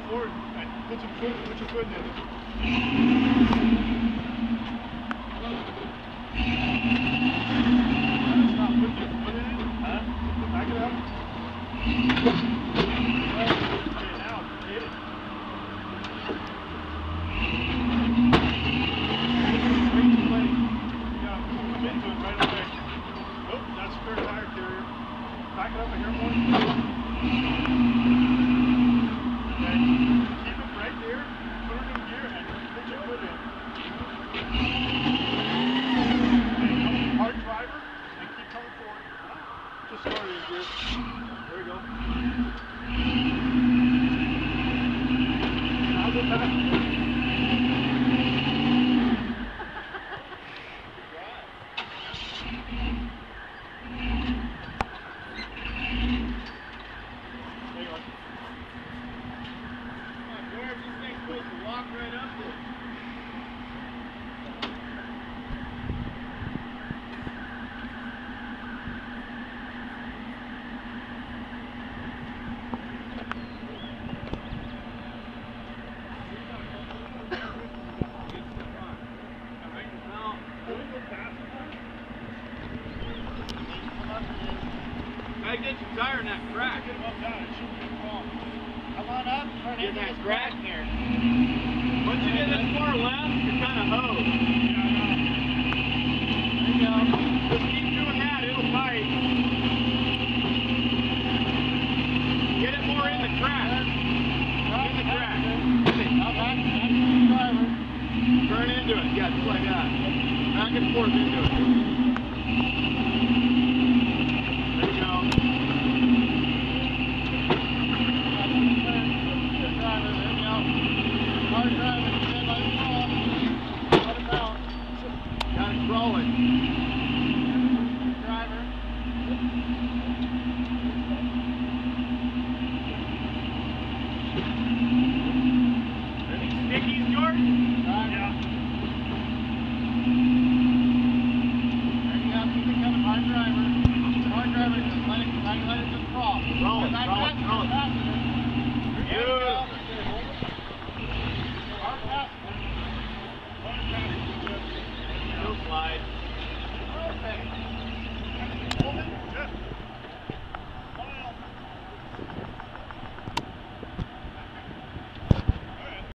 forward and put your foot in it. Stop, put your foot in it. Huh? Back it up. Okay, now, hit it. Straight to leg. You gotta come into it right away. Oh, that's a spare tire carrier. Back it up a hair more. Just started in gear. There we go. I'll go back. Walk right up there. Gotta get your tire in that crack. Get him up down. It shouldn't be a problem. Come on up. Turn into that crack here. Once you get this far left, you're kind of hosed. There you go. Just keep doing that. It'll bite. Get it more in the crack. In the crack. Now back to the driver. Turn into it. Yeah, just like that. Back and forth into it. There you go. Hard driving, stand by the wall. Let him out. Got it crawling. Driver. Anything sticky, George? Yeah. There you go. Keep it coming. Hard driver. Hard driver. Just let it just crawl. Roll it. Good.